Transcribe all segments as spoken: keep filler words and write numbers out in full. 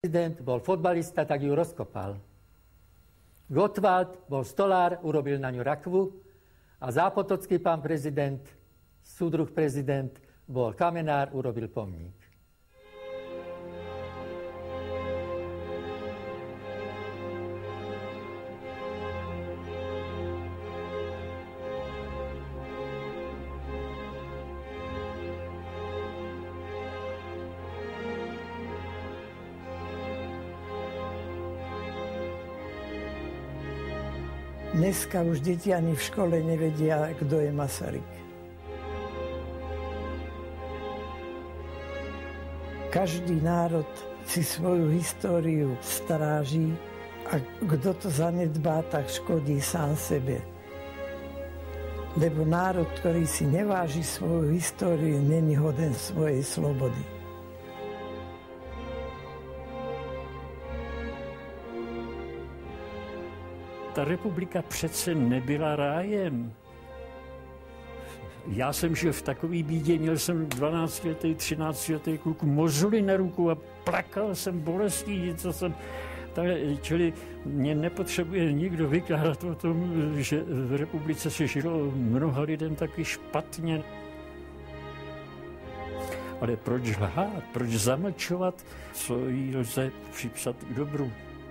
prezident bol fotbalista, tak ju rozkopal. Gottwald bol stolár, urobil na ňu rakvu a zápotocký pán prezident, súdruh prezident, bol kamenár, urobil pomník. Dneska už deti ani v škole nevedia, kto je Masaryk. Každý národ si svoju históriu stráži a kto to zanedbá, tak škodí sám sebe. Lebo národ, ktorý si neváži svoju históriu, není hoden svojej slobody. Ta republika přece nebyla rájem. Já jsem žil v takové bídě, měl jsem dvanáctiletý, třináctiletý kluk mozoli na ruku a plakal jsem bolestí, něco jsem... Čili mě nepotřebuje nikdo vykládat o tom, že v republice se žilo mnoha lidem taky špatně. Ale proč lhát, proč zamlčovat, co jí lze připsat k dobru?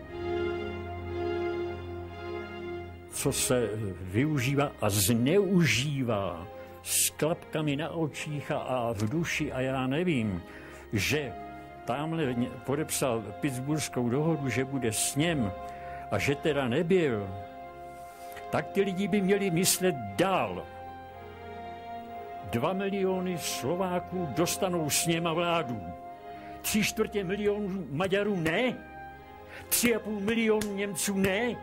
Co se využívá a zneužívá s klapkami na očích a v duši a já nevím, že tamhle podepsal Pittsburghskou dohodu, že bude sněm a že teda nebyl, tak ty lidi by měli myslet dál. Dva miliony Slováků dostanou sněm a vládu. Tři čtvrtě milionů Maďarů ne. Tři a půl milionu Němců ne.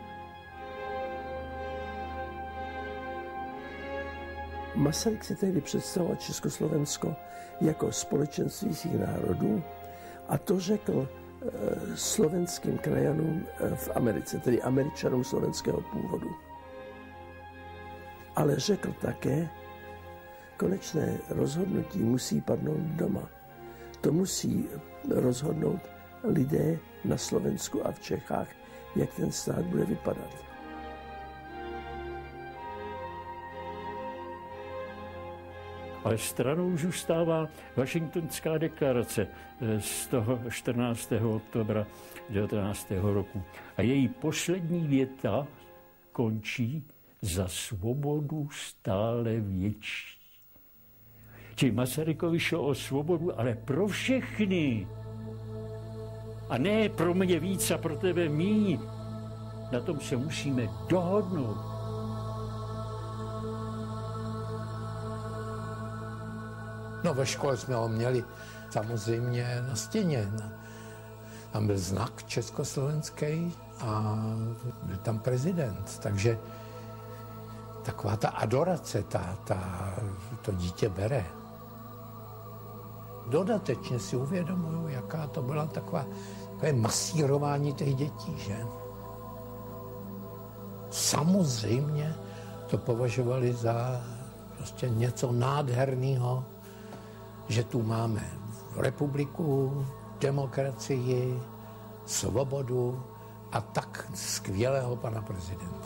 Masaryk si tehdy představoval Československo jako společenství svých národů a to řekl e, slovenským krajanům e, v Americe, tedy Američanům slovenského původu. Ale řekl také, konečné rozhodnutí musí padnout doma. To musí rozhodnout lidé na Slovensku a v Čechách, jak ten stát bude vypadat. Ale stranou zůstává Washingtonská deklarace z toho čtrnáctého oktobra devatenáctého roku. A její poslední věta končí za svobodu stále větší. Čili Masarykovi šlo o svobodu, ale pro všechny. A ne pro mě víc a pro tebe míň. Na tom se musíme dohodnout. No ve škole jsme ho měli samozřejmě na stěně. Tam byl znak československý a byl tam prezident. Takže taková ta adorace, ta, ta, to dítě bere. Dodatečně si uvědomuju, jaká to byla taková, takové masírování těch dětí, že? Samozřejmě to považovali za prostě něco nádherného, že tu máme republiku, demokracii, svobodu a tak skvělého pana prezidenta.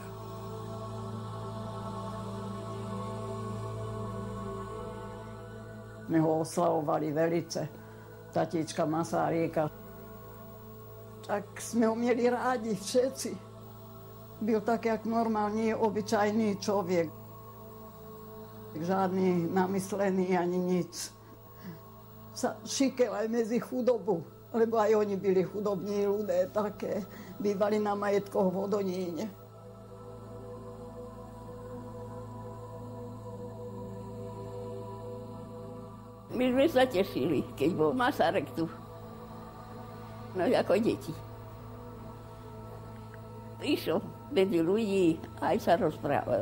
My ho oslavovali velice, tatíčka Masaryka. Tak jsme ho měli rádi všetci. Byl tak jak normální, obyčajný člověk. Žádný namyslený ani nic. Šikel aj mezi chudobu, lebo aj oni byli chudobní ľudé také, bývali na majetkoch v Hodoníne. My sme sa tešili, keď bol Masaryk tu. No ako deti. Prišiel medzi ľudí, aj sa rozprával.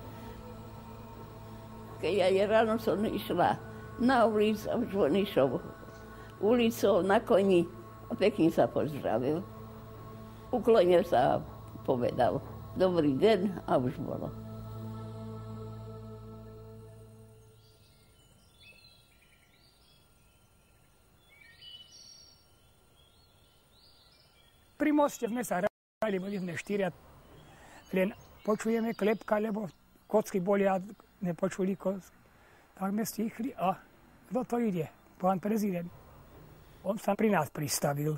Keď aj ráno som išla na ulicu a už on išiel ulicou na koni a pekne sa pozdravil. Uklonil sa a povedal dobrý deň a už bolo. Pri moste sme sa hrali, boli sme štyria. Len počujeme klepka, lebo kocky boli a nepočuli kocky. Tak sme stichli a kto to ide? Pán prezident. On sa pri nás pristavil.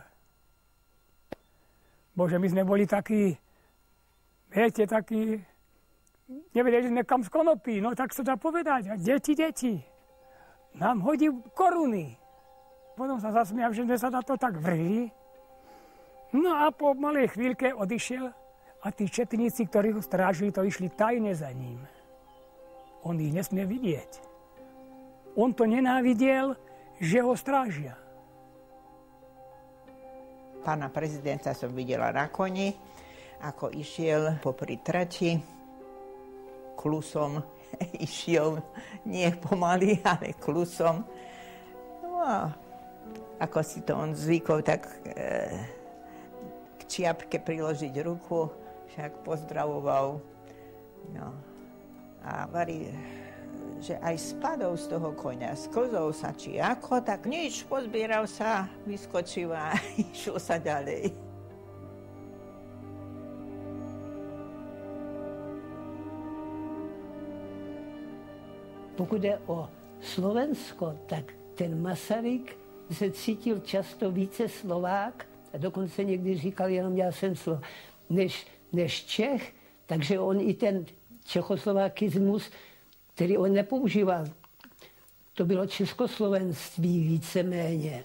Bože, my sme boli takí, viete, takí, nevedeli sme kam z konopí, no tak sa dá povedať. A deti, deti, nám hodí koruny. Potom sa zasmial, že sme sa na to tak vrhli. No a po malej chvíľke odišiel a tí četníci, ktorí ho strážili, to išli tajne za ním. On ich nesmie vidieť. On to nenávidel, že ho strážia. Pána prezidenta som videla na koni, ako išiel popri trati. Klusom išiel, nie pomaly, ale klusom. No a ako si to on zvykol, tak e, k čiapke priložiť ruku, však pozdravoval. No a varí, že aj spadol z toho koňa, sklzol sa či ako, tak nič, pozbieral sa, vyskočil a išiel sa ďalej. Pokud je o Slovensko, tak ten Masaryk se cítil často více Slovák a dokonce někdy říkal, jenom já jsem Slov, než, než Čech, takže on i ten čechoslovákismus, který on nepoužíval, to bylo českoslovenství víceméně.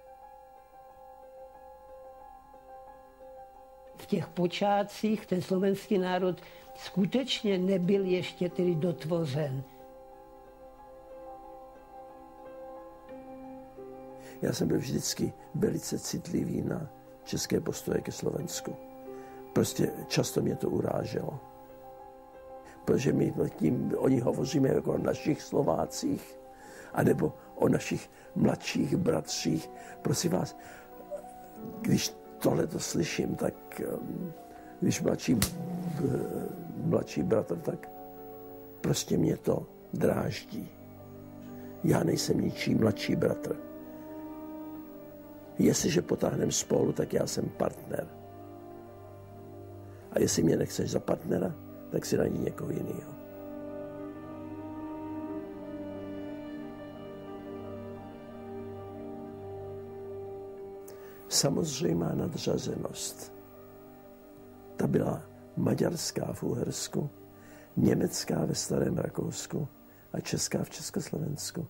V těch počátcích ten slovenský národ skutečně nebyl ještě tedy dotvořen. Já jsem byl vždycky velice citlivý na české postoje ke Slovensku. Prostě často mě to uráželo. Protože my tím o nich hovoříme jako o našich Slovácích, anebo o našich mladších bratřích. Prosím vás, když tohle to slyším, tak když mladší, mladší bratr, tak prostě mě to dráždí. Já nejsem ničí mladší bratr. Jestliže potáhneme spolu, tak já jsem partner. A jestli mě nechceš za partnera, tak si najdi někoho jiného. Samozřejmá nadřazenost. Ta byla maďarská v Uhersku, německá ve Starém Rakousku a česká v Československu.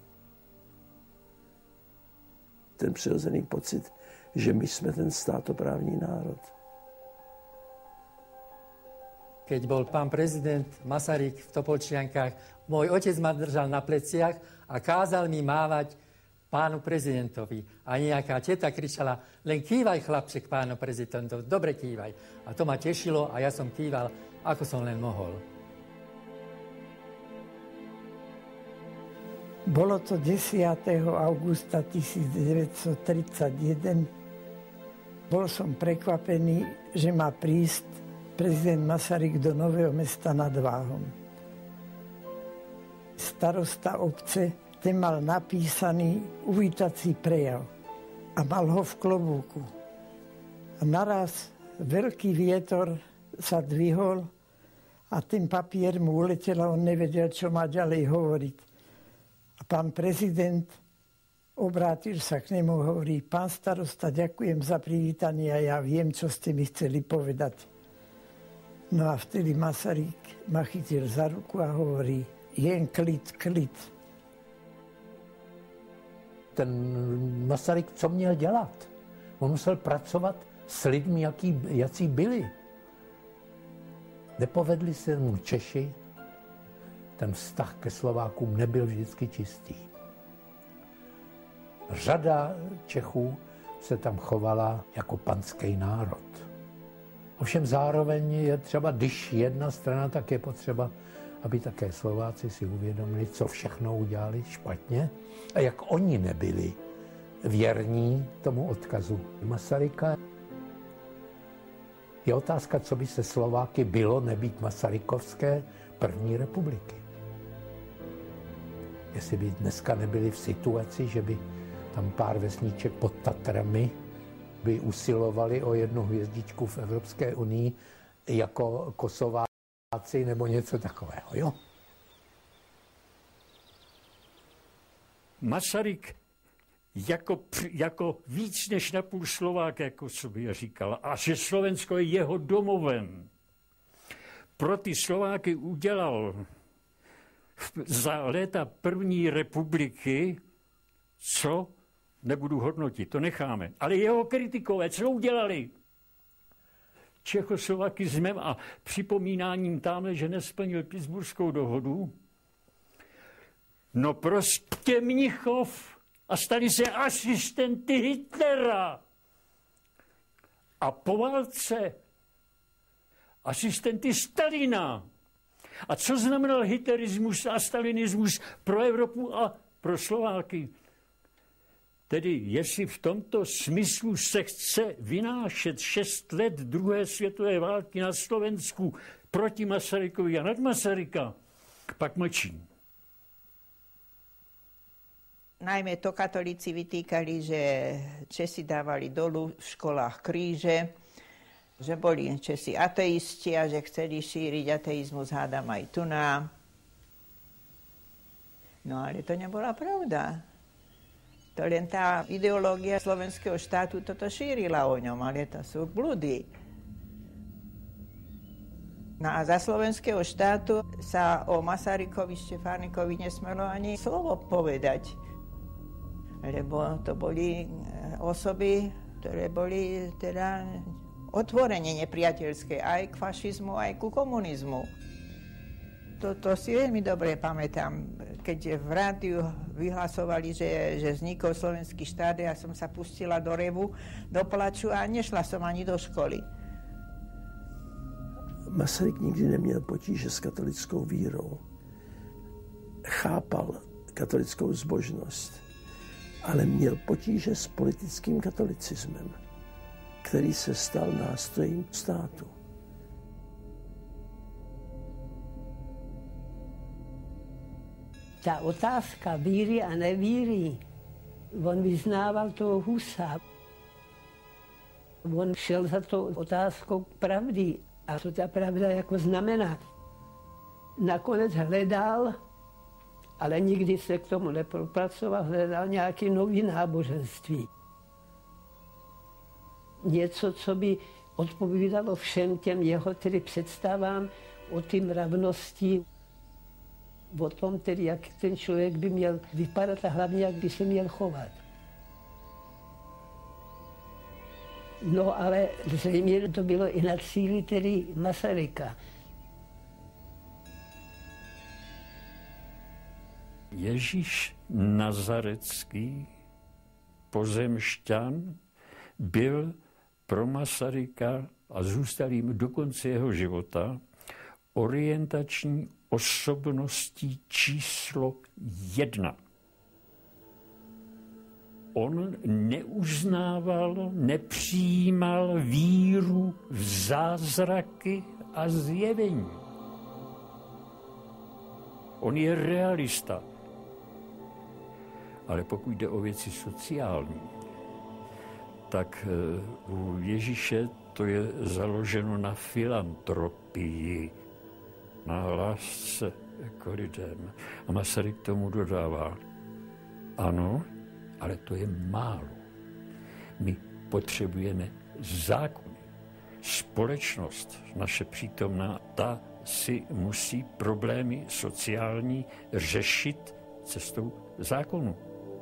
Ten přirozený pocit, že my jsme ten státoprávní národ. Keď bol pán prezident Masaryk v Topolčiankách, môj otec ma držal na pleciach a kázal mi mávať pánu prezidentovi. A nejaká teta kričala, len kývaj, chlapček, pánu prezidentovi, dobre kývaj. A to ma tešilo a ja som kýval, ako som len mohol. Bolo to desiateho augusta tisícdeväťstotridsaťjeden. Bol som prekvapený, že má prísť prezident Masaryk do Nového Mesta nad Váhom. Starosta obce, ten mal napísaný uvítací prejav a mal ho v klobúku. A naraz veľký vietor sa dvihol a ten papier mu uletel a on nevedel, čo má ďalej hovoriť. A pán prezident obrátil sa k nemu a hovorí, pán starosta, ďakujem za privítanie a ja viem, čo ste mi chceli povedať. No a vtedy Masaryk ma chytil za ruku a hovorí, jen klid, klid. Ten Masaryk, co měl dělat? On musel pracovat s lidmi, jaký, jací byli. Nepovedli se mu Češi, ten vztah ke Slovákům nebyl vždycky čistý. Řada Čechů se tam chovala jako panský národ. Ovšem zároveň je třeba, když jedna strana, tak je potřeba, aby také Slováci si uvědomili, co všechno udělali špatně a jak oni nebyli věrní tomu odkazu Masaryka. Je otázka, co by se Slováky bylo nebýt masarykovské první republiky. Jestli by dneska nebyli v situaci, že by tam pár vesníček pod Tatrami by usilovali o jednu hvězdičku v Evropské unii jako Kosováci nebo něco takového, jo? Masaryk jako, jako víc než napůl Slovák, jako sobě říkal, a že Slovensko je jeho domovem. Pro ty Slováky udělal za léta první republiky, co nebudu hodnotit, to necháme. Ale jeho kritikové, co udělali? Čechoslovakismem a připomínáním tamhle, že nesplnil Pittsburghskou dohodu. No prostě Mnichov a stali se asistenty Hitlera. A po válce asistenty Stalina. A co znamenal hitlerismus a stalinismus pro Evropu a pro Slováky? Tedy jestli v tomto smyslu se chce vynášet šest let druhé světové války na Slovensku proti Masarykovi a nad Masaryka, pak mlčím. Najmä to katolíci vytýkali, že Česi dávali dolu v školách kríže, že boli Česi ateisti a že chceli šíriť ateizmus, hádam aj tu na. No ale to nebola pravda. To len tá ideológia slovenského štátu toto šírila o ňom, ale to sú bludy. No a za slovenského štátu sa o Masarykovi, Štefánikovi nesmelo ani slovo povedať. Lebo to boli osoby, ktoré boli teda otvorene nepriateľské aj k fašizmu, aj ku komunizmu. To, to si veľmi dobre pamätám, keď v rádiu vyhlasovali, že, že vznikol slovenský štát, ja som sa pustila do revu, do plaču a nešla som ani do školy. Masaryk nikdy neměl potíže s katolickou vírou. Chápal katolickou zbožnost, ale měl potíže s politickým katolicismem, který se stal nástrojem státu. Ta otázka víry a nevíry, on vyznával toho Husa. On šel za tou otázkou pravdy. A co ta pravda jako znamená? Nakonec hledal, ale nikdy se k tomu nepropracoval, hledal nějaké nový náboženství. Něco, co by odpovídalo všem těm jeho tedy představám o té mravnosti, o tom tedy, jak ten člověk by měl vypadat a hlavně, jak by se měl chovat. No ale zřejmě to bylo i na cíli tedy Masaryka. Ježíš Nazarecký, pozemšťan, byl pro Masaryka a zůstal jim do konce jeho života orientační osobností číslo jedna. On neuznával, nepřijímal víru v zázraky a zjevení. On je realista. Ale pokud jde o věci sociální, tak u Ježíše to je založeno na filantropii, na lásce k lidem. A Masaryk tomu dodává, ano, ale to je málo. My potřebujeme zákony. Společnost, naše přítomná, ta si musí problémy sociální řešit cestou zákonu.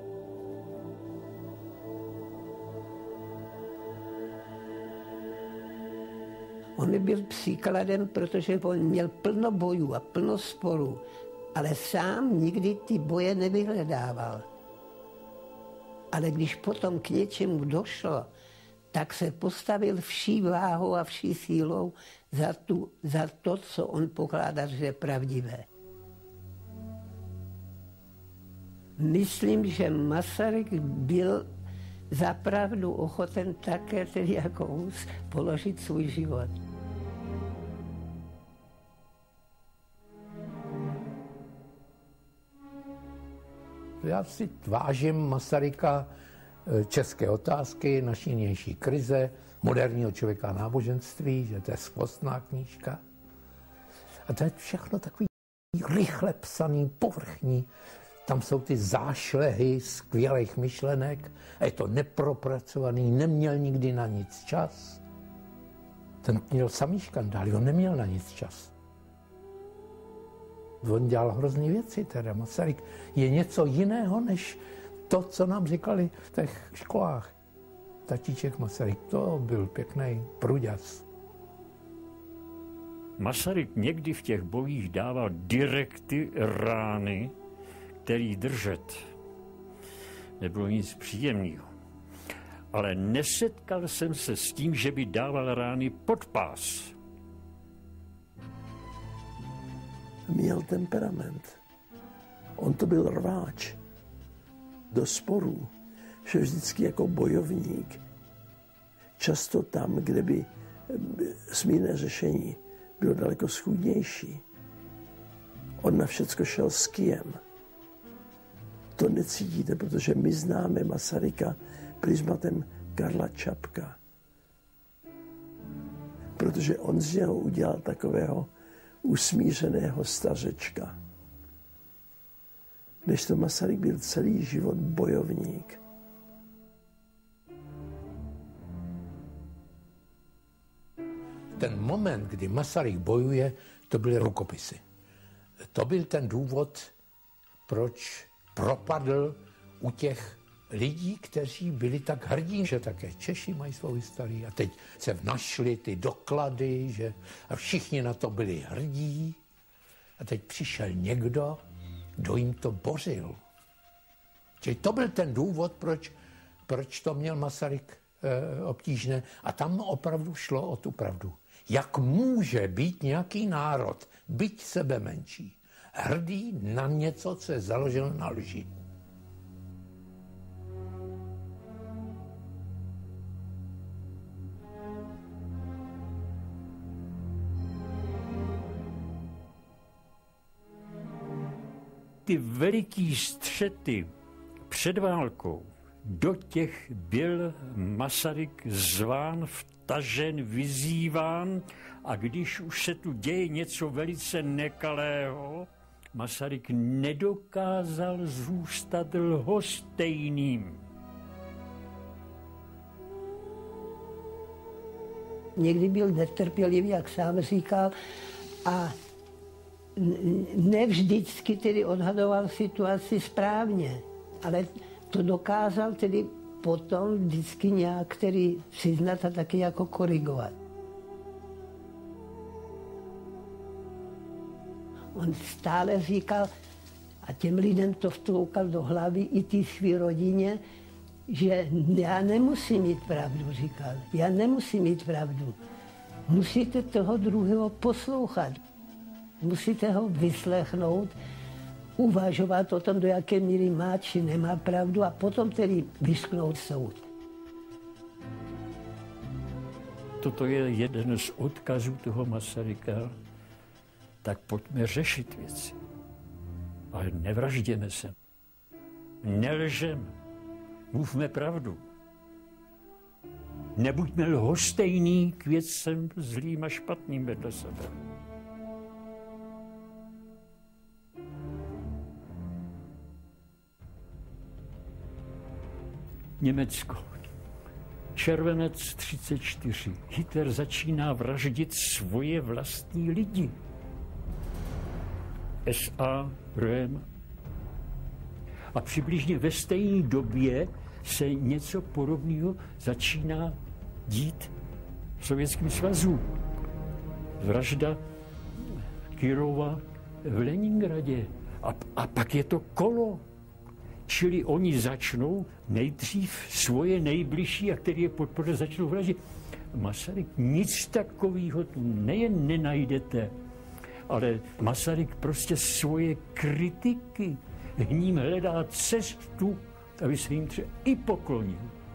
On byl příkladem, protože on měl plno bojů a plno sporů, ale sám nikdy ty boje nevyhledával. Ale když potom k něčemu došlo, tak se postavil vší váhou a vší sílou za, tu, za to, co on pokládá, že je pravdivé. Myslím, že Masaryk byl zapravdu ochoten také, tedy jako Hus, položit svůj život. Já si vážím Masaryka české otázky, naší nynější krize, moderního člověka a náboženství, že to je skvostná knížka. A to je všechno takový rychle psaný, povrchní. Tam jsou ty zášlehy skvělých myšlenek a je to nepropracovaný, neměl nikdy na nic čas. Ten měl samý škandály, on neměl na nic čas. On dělal hrozný věci, teda Masaryk je něco jiného, než to, co nám říkali v těch školách. Tatíček Masaryk, to byl pěkný průďas. Masaryk někdy v těch bojích dával direkty rány, který držet nebylo nic příjemného. Ale nesetkal jsem se s tím, že by dával rány pod pás. Měl temperament. On to byl rváč. Do sporů šel vždycky jako bojovník. Často tam, kde by smírné řešení bylo daleko schůdnější. On na všecko šel s kijem. To necítíte, protože my známe Masaryka prismatem Karla Čapka. Protože on z něho udělal takového usmířeného stařečka. Než to Masaryk byl celý život bojovník. Ten moment, kdy Masaryk bojuje, to byly rukopisy. To byl ten důvod, proč propadl u těch lidí, kteří byli tak hrdí, že také Češi mají svou historii. A teď se našli ty doklady, že a všichni na to byli hrdí. A teď přišel někdo, kdo jim to bořil. Čili to byl ten důvod, proč, proč to měl Masaryk e, obtížné. A tam opravdu šlo o tu pravdu. Jak může být nějaký národ, byť sebe menší, hrdý na něco, co je založeno na lži? Ty veliký střety před válkou, do těch byl Masaryk zván, vtažen, vyzýván, a když už se tu děje něco velice nekalého, Masaryk nedokázal zůstat lhostejným. Někdy byl netrpělivý, jak sám říkal, a ne vždycky tedy odhadoval situaci správně, ale to dokázal tedy potom vždycky nějak tedy přiznat a taky jako korigovat. On stále říkal, a těm lidem to vtloukal do hlavy, i té své rodině, že já nemusím mít pravdu, říkal. Já nemusím mít pravdu. Musíte toho druhého poslouchat. Musíte ho vyslechnout, uvažovat o tom, do jaké míry má či nemá pravdu, a potom tedy vysknout soud. Toto je jeden z odkazů toho Masaryka. Tak pojďme řešit věci. Ale nevražděme se. Nelžeme. Mluvme pravdu. Nebuďme lhostejný k věcem zlým a špatným vedle sebe. Německo. Červenec třicet čtyři. Hitler začíná vraždit svoje vlastní lidi. S A, Röhm. A přibližně ve stejné době se něco podobného začíná dít v Sovětském svazu. Vražda Kirova v Leningradě. A, a pak je to kolo. Čili oni začnou nejdřív svoje nejbližší, a který je podporuje, začnou vraždit. Masaryk nic takového tu nejen nenajdete, ale Masaryk prostě svoje kritiky k ním hledá cestu, aby se jim třeba i poklonil.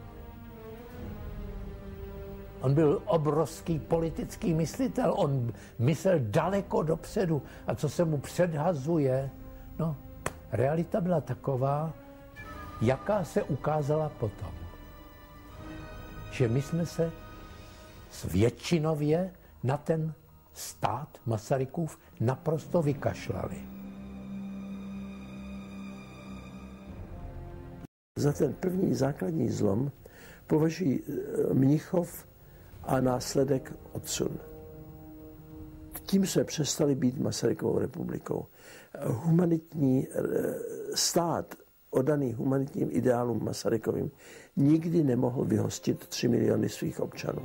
On byl obrovský politický myslitel, on myslel daleko dopředu. A co se mu předhazuje, no, realita byla taková, jaká se ukázala potom. Že my jsme se většinově na ten stát Masarykův naprosto vykašlali. Za ten první základní zlom považují Mnichov a následek odsun. Tím jsme přestali být Masarykovou republikou. Humanitní stát, oddaný humanitním ideálům Masarykovým, nikdy nemohl vyhostit tři miliony svých občanů.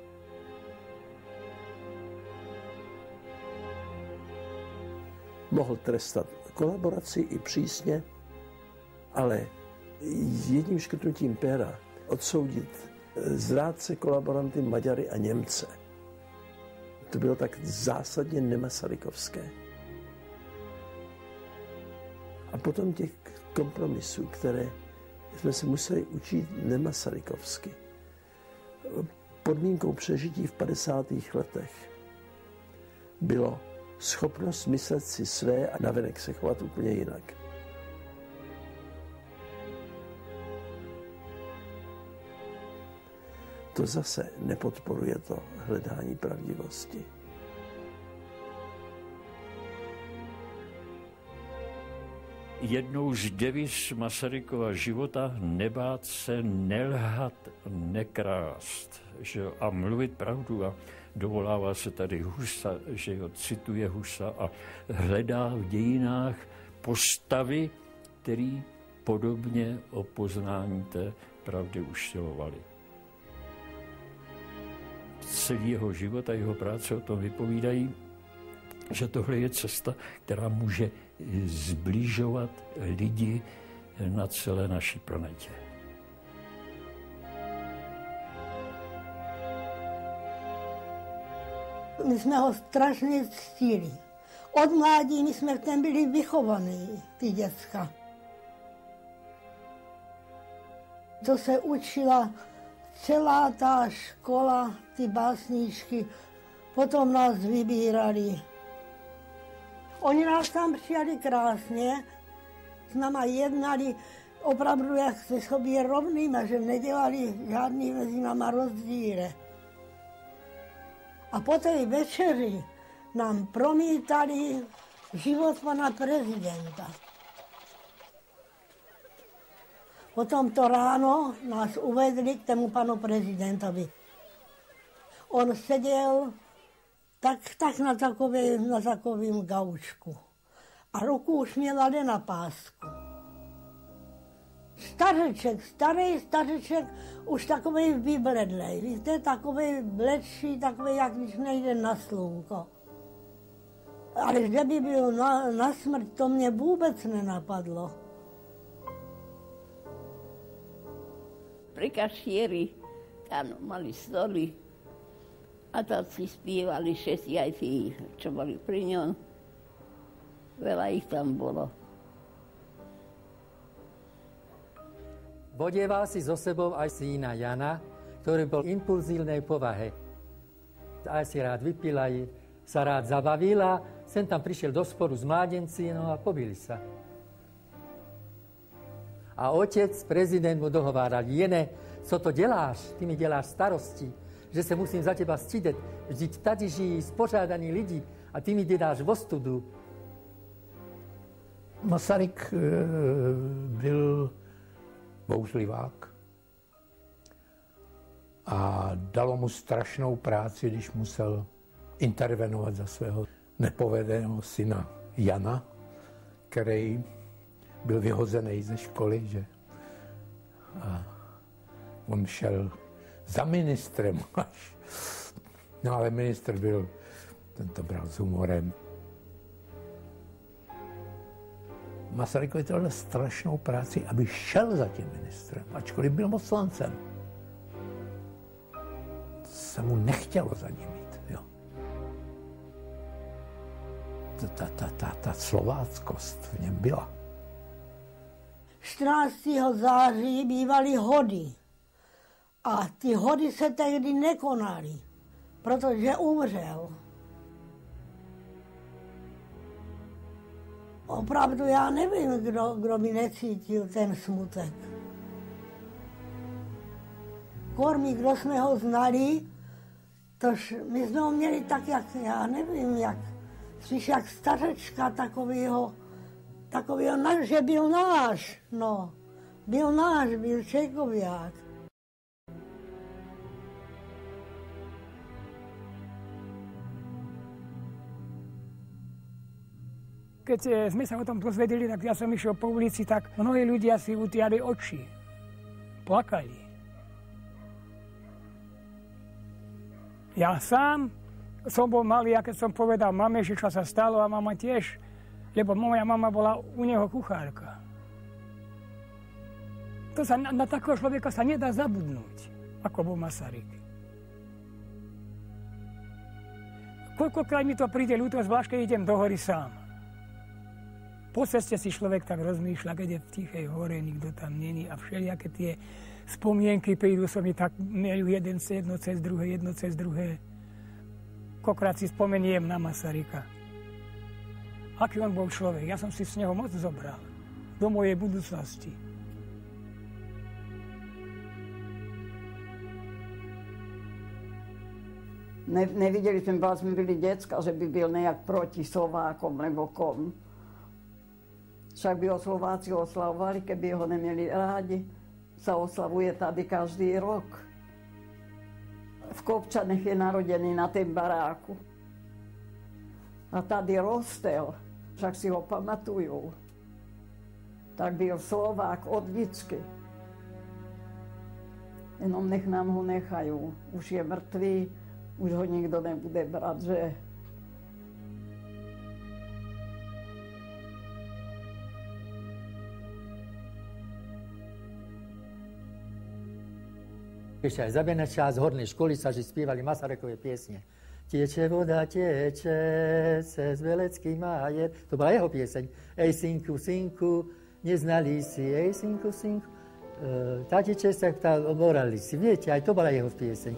Mohl trestat kolaboraci i přísně, ale jedním škrtnutím péra odsoudit zrádce, kolaboranty, Maďary a Němce. To bylo tak zásadně nemasarykovské. A potom těch kompromisů, které jsme se museli učit nemasarykovsky. Podmínkou přežití v padesátých letech bylo schopnost myslet si své a navenek se chovat úplně jinak. To zase nepodporuje to hledání pravdivosti. Jednou z deviz Masarykova života nebát se, nelhat, nekrást, že a mluvit pravdu. A dovolává se tady Husa, že ho cituje Husa a hledá v dějinách postavy, které podobně o poznání té pravdy usilovali. Celý jeho život a jeho práce o tom vypovídají, že tohle je cesta, která může zbližovat lidi na celé naší planetě. My jsme ho strašně ctili. Od mládí my jsme v tom byli vychovaní, ty děcka. To se učila celá ta škola, ty básníčky, potom nás vybírali. Oni nás tam přijali krásně, s náma jednali opravdu jak se sobě rovnýma, že nedělali žádný mezi náma rozdíly. A po té večeři nám promítali život pana prezidenta. Potom to ráno nás uvedli k tomu panu prezidentovi. On seděl tak, tak na takovém na takovým gaučku. A ruku už měl ale na pásku. Stařeček, starý stařeček, už takový vybledlej. Víte, takový bledší, takový, jak když nejde na slunko. Ale že by byl na, na smrt, to mě vůbec nenapadlo. Pri kašieri tam mali stoly a tam si spievali všetci, aj tí, čo boli pri ňom. Veľa ich tam bolo. Vodieval si so sebou aj syna Jana, ktorý bol impulzívnej povahe. Aj si rád vypil, aj sa rád zabavil a sem tam prišiel do sporu s mládenci, no a pobili sa. A otec, prezident mu dohováral, Jene, co to děláš? Ty mi děláš starosti, že se musím za teba stydět. Vždyť tady žijí spořádaní lidi a ty mi děláš ostudu. Masaryk e, byl bouřlivák a dalo mu strašnou práci, když musel intervenovat za svého nepovedeného syna Jana, který byl vyhozený ze školy, že a on šel za ministrem až. No ale ministr byl, ten to bral s humorem. Masarykovi to dal strašnou práci, aby šel za tím ministrem, ačkoliv byl poslancem. Se mu nechtělo za ním jít, jo. Ta, ta, ta, ta, ta slováckost v něm byla. čtrnáctého září bývaly hody. A ty hody se tehdy nekonaly, protože umřel. Opravdu já nevím, kdo, kdo mi necítil ten smutek. Kormí, kdo jsme ho znali, tož my jsme ho měli tak, jak, já nevím, jak, spíš jak stařečka takovýho, takovýho, že byl náš, no. Byl náš, byl Čekoviák. Keď sme sa o tom dozvedeli, tak ja som išiel po ulici, tak mnohí ľudia si utiali oči. Plakali. Ja sám som bol malý, a keď som povedal mame, že čo sa stalo, a mama tiež, lebo moja mama bola u neho kuchárka. To sa, na, na takého človeka sa nedá zabudnúť, ako bol Masaryk. Koľkokrát mi to príde ľúto, zvlášť keď idem do hory sám. Po ceste si človek tak rozmýšľa, keď je v tichej hore, nikto tam není a všelijaké tie spomienky prídu, som mi tak mielu jeden jedno cez druhé, jedno cez druhé. Koľkokrát si spomeniem na Masaryka. Aký on bol človek, ja som si z neho moc zobral do mojej budúcnosti. Ne, nevideli sme, boli sme byli decka, že by byl nejak proti Slovákom nebo kom. Však by ho Slováci oslavovali, keby ho nemieli rádi. Sa oslavuje tady každý rok. V Kopčanech je narodený na tém baráku. A tady rostel, však si ho pamatujú. Tak byl Slovák od vždycky. Jenom nech nám ho nechajú. Už je mŕtvý, už ho nikto nebude brať, že... Ešte aj za Beneča z hornej školy sa že spievali Masarykové piesne. Tieče voda, tieče, cez Velecký majer. To bola jeho pieseň. Ej, synku, synku, neznali si, ej, synku, synku. E, tatiče sa tam oborali si. Viete, aj to bola jeho pieseň.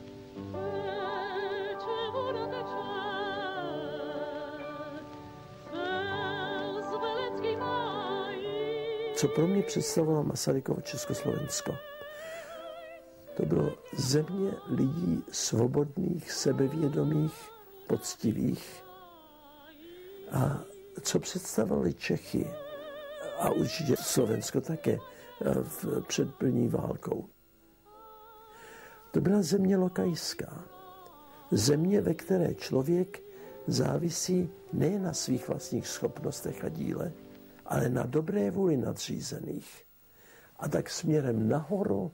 Co pro mě představovalo Masarykovo Československo? To bylo země lidí svobodných, sebevědomých, poctivých. A co představovali Čechy, a určitě Slovensko také, v, před první válkou. To byla země lokajská. Země, ve které člověk závisí nejen na svých vlastních schopnostech a díle, ale na dobré vůli nadřízených. A tak směrem nahoru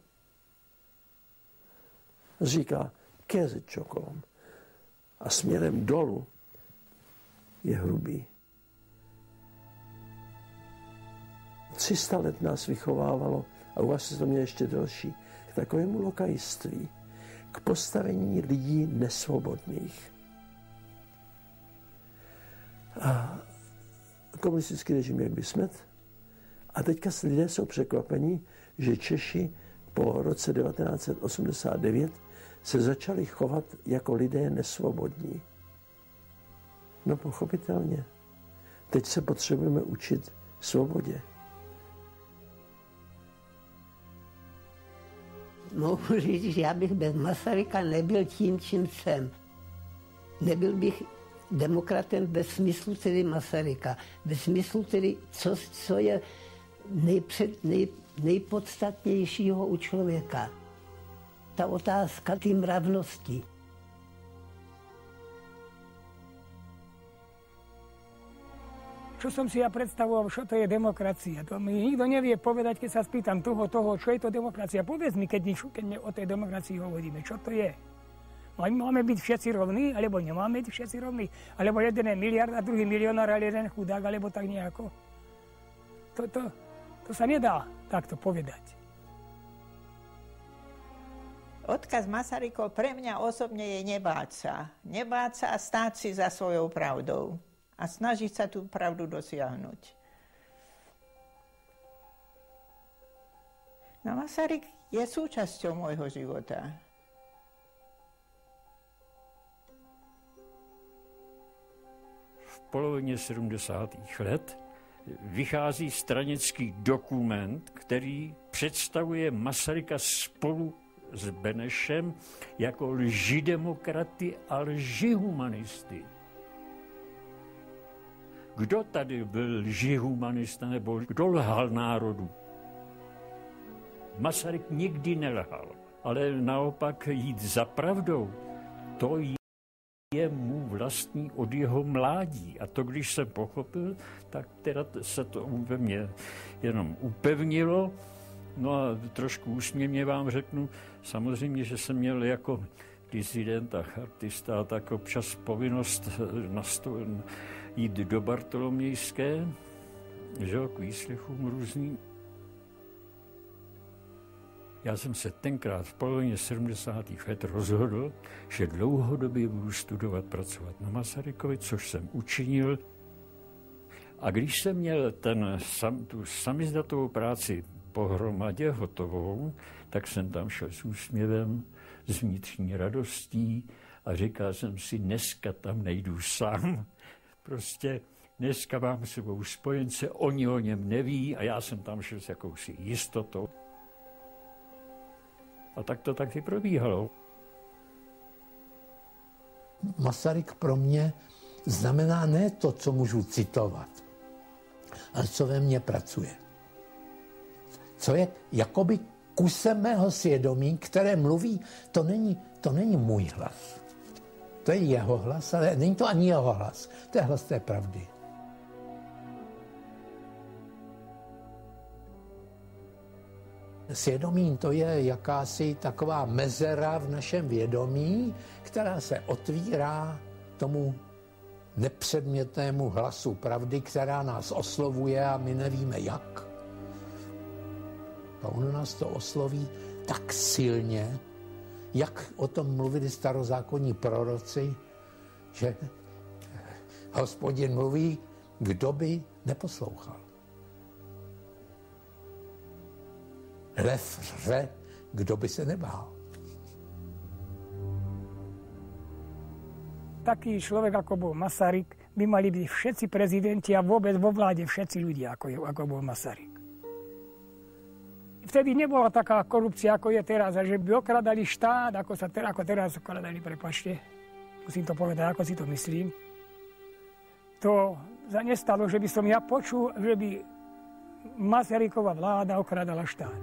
říká Kézečokolom. A směrem dolů je Hrubý. tři sta let nás vychovávalo, a u vás se to mě ještě delší, k takovému lokajství, k postavení lidí nesvobodných. A komunistický režim jak by smet. A teďka lidé jsou překvapení, že Češi po roce devatenáct set osmdesát devět se začali chovat jako lidé nesvobodní. No pochopitelně. Teď se potřebujeme učit svobodě. Mohu říct, že já bych bez Masaryka nebyl tím, čím jsem. Nebyl bych demokratem ve smyslu tedy Masaryka. Ve smyslu tedy, co, co je nejpřed, nej, nejpodstatnějšího u člověka. Ta otázka té mravnosti. Čo som si ja predstavoval, čo to je demokracia? To mi nikto nevie povedať, keď sa spýtam toho, toho, čo je to demokracia. Povedz mi, keď, keď o tej demokracii hovoríme, čo to je? Máme byť všetci rovní, alebo nemáme byť všetci rovní? Alebo jeden je miliard a druhý milionár, ale jeden chudák, alebo tak nejako? To, to, to sa nedá takto povedať. Odkaz Masarykov pre mňa osobne je nebáť sa. Nebáť sa a stáť si za svojou pravdou. A snažiť sa tú pravdu dosiahnuť. No Masaryk je súčasťou môjho života. polovině sedmdesátých let vychází stranický dokument, který představuje Masaryka spolu s Benešem jako lžidemokraty a lžihumanisty. Kdo tady byl lžihumanista nebo kdo lhal národu? Masaryk nikdy nelhal, ale naopak jít za pravdou, to je mu vlastní od jeho mládí. A to, když jsem pochopil, tak teda se to ve mně jenom upevnilo. No a trošku úsměvně vám řeknu, samozřejmě, že jsem měl jako disident a artista tak občas povinnost jít do Bartolomějské, že jo, k výslechům různým. Já jsem se tenkrát v polovině sedmdesátých let rozhodl, že dlouhodobě budu studovat, pracovat na Masarykovi, což jsem učinil. A když jsem měl ten, sam, tu samizdatovou práci pohromadě hotovou, tak jsem tam šel s úsměvem, s vnitřní radostí a říkal jsem si, dneska tam nejdu sám. Prostě dneska mám s sebou spojence, oni o něm neví a já jsem tam šel s jakousi jistotou. A tak to taky probíhalo. Masaryk pro mě znamená ne to, co můžu citovat, ale co ve mně pracuje. Co je jakoby kusem mého svědomí, které mluví, to není, to není můj hlas. To je jeho hlas, ale není to ani jeho hlas. To je hlas té pravdy. Svědomí to je jakási taková mezera v našem vědomí, která se otvírá tomu nepředmětnému hlasu pravdy, která nás oslovuje a my nevíme jak. A ono nás to osloví tak silně, jak o tom mluvili starozákonní proroci, že Hospodin mluví, kdo by neposlouchal. Lev řve, kdo by se nebál. Taký človek, ako bol Masaryk, by mali byť všetci prezidenti a vôbec vo vláde všetci ľudia, ako, je, ako bol Masaryk. Vtedy nebola taká korupcia, ako je teraz, a že by okradali štát, ako, sa ter, ako teraz okradali, prepáčte. Musím to povedať, ako si to myslím. To sa nestalo, že by som ja počul, že by Masarykova vláda okradala štát.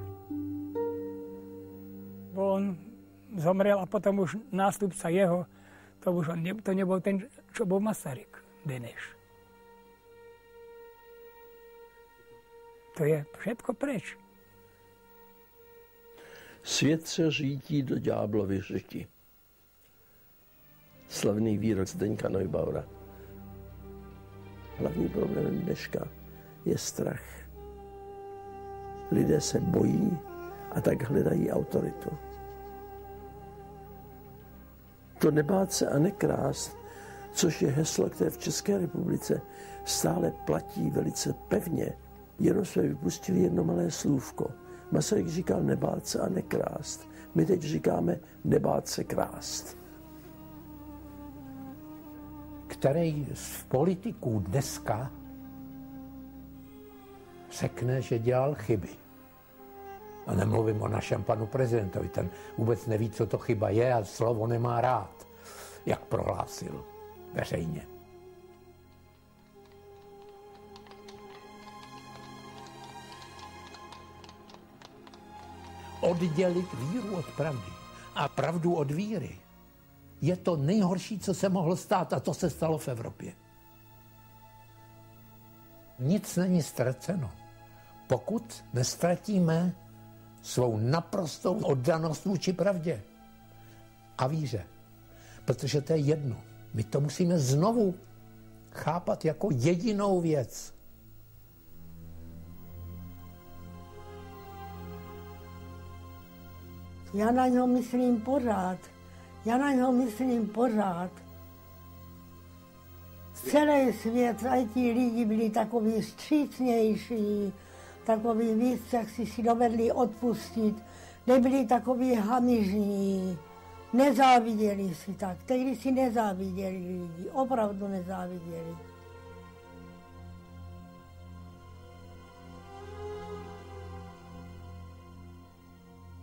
Bo on zomrel a potom už nástupca jeho, to už on ne, to nebol ten, čo bol Masaryk, Beneš. To je všetko preč. Svět se řítí do ďáblovy řiti. Slavný výrok Zdeňka Neubaura. Hlavní problémem dneška je strach. Lidé se bojí a tak hledají autoritu. To nebát se a nekrást, což je heslo, které v České republice stále platí velice pevně, jenom jsme vypustili jedno malé slůvko. Masaryk říkal nebát se a nekrást. My teď říkáme nebát se krást. Který z politiků dneska řekne, že dělal chyby. A nemluvím o našem panu prezidentovi, ten vůbec neví, co to chyba je a slovo nemá rád, jak prohlásil veřejně. Oddělit víru od pravdy a pravdu od víry je to nejhorší, co se mohlo stát, a to se stalo v Evropě. Nic není ztraceno, pokud nestratíme svou naprostou oddanost vůči pravdě a víře. Protože to je jedno. My to musíme znovu chápat jako jedinou věc. Já na něho myslím pořád. Já na něho myslím pořád. Celý svět, i ti lidi byli takový vstřícnější, takový víc, jak si si dovedli odpustit. Nebyli takový hamižní, nezáviděli si tak. Tehdy si nezáviděli lidi, opravdu nezáviděli.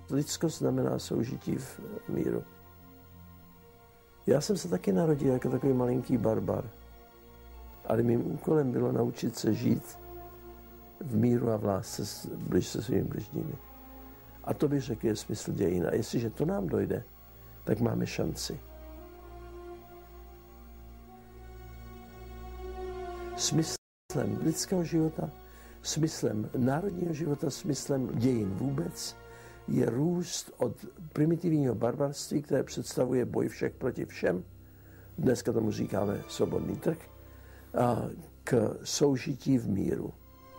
Lidskost znamená soužití v míru. Já jsem se taky narodil jako takový malinký barbar. Ale mým úkolem bylo naučit se žít v míru a v lásce se svými bližními. A to bych řekl, je smysl dějin. A jestliže to nám dojde, tak máme šanci. Smyslem lidského života, smyslem národního života, smyslem dějin vůbec je růst od primitivního barbarství, které představuje boj všech proti všem. Dneska tomu říkáme svobodný trh. A k soužití v míru.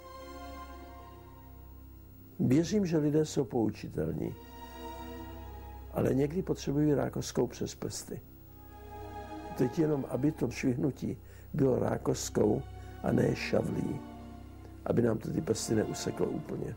Věřím, že lidé jsou poučitelní, ale někdy potřebují rákoskou přes prsty. Teď jenom, aby to švihnutí bylo rákoskou a ne šavlí, aby nám to ty prsty neuseklo úplně.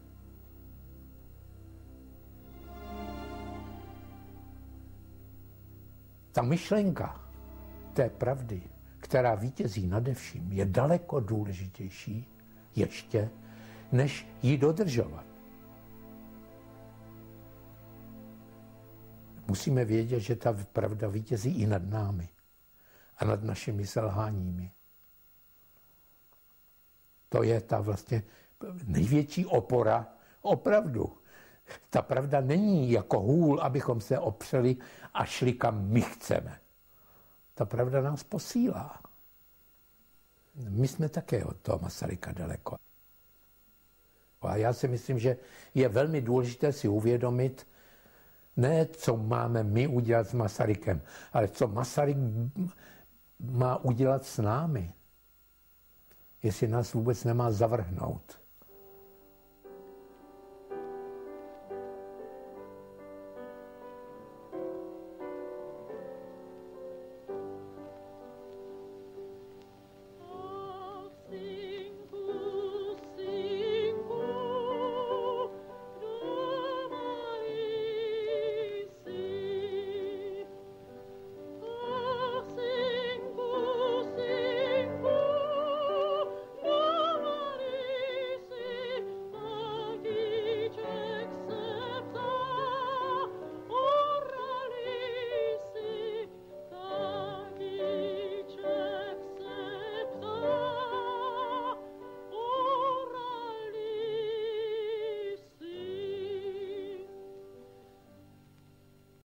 Ta myšlenka té pravdy, která vítězí nade vším, je daleko důležitější ještě, než ji dodržovat. Musíme vědět, že ta pravda vítězí i nad námi a nad našimi selháními. To je ta vlastně největší opora opravdu. Ta pravda není jako hůl, abychom se opřeli a šli, kam my chceme. Ta pravda nás posílá. My jsme také od toho Masaryka daleko. A já si myslím, že je velmi důležité si uvědomit, ne co máme my udělat s Masarykem, ale co Masaryk má udělat s námi. Jestli nás vůbec nemá zavrhnout.